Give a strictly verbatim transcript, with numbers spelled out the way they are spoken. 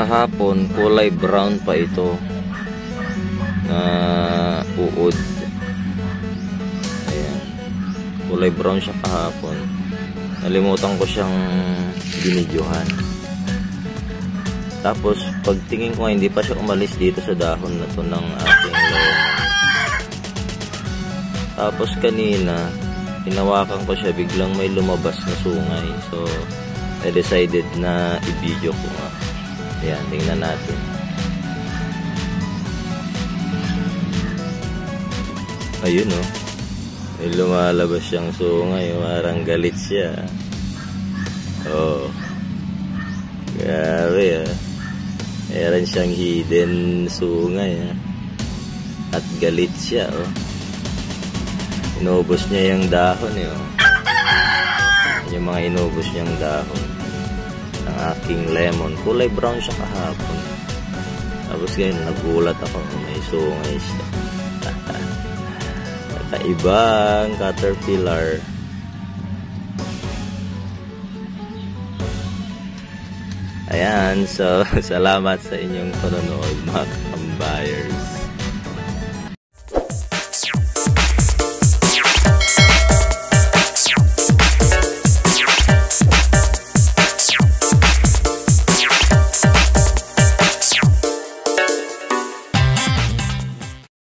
kahapon kulay brown pa ito na uod. Ayan, kulay brown siya kahapon. Nalimutan ko siyang binidyohan. Tapos pagtingin ko, hindi pa siya umalis dito sa dahon na to ng ating lemon. Tapos kanina hinawakan ko siya, biglang may lumabas na sungay. So I decided na i-video ko nga. Ayan, tingnan natin. Ayun oh, may lumalabas siyang sungay. Parang galit siya. Oh, grabe ah. Meron siyang hidden sungay ah. At galit siya oh. Inubos niya yung dahon eh oh. Yung mga inubos niyang dahon ng aking lemon. Kulay brown siya kahapon. Tapos ngayon nagulat ako, may sungay siya. Kakaibang caterpillar. Ayan, so salamat sa inyong panonood mga kambayers.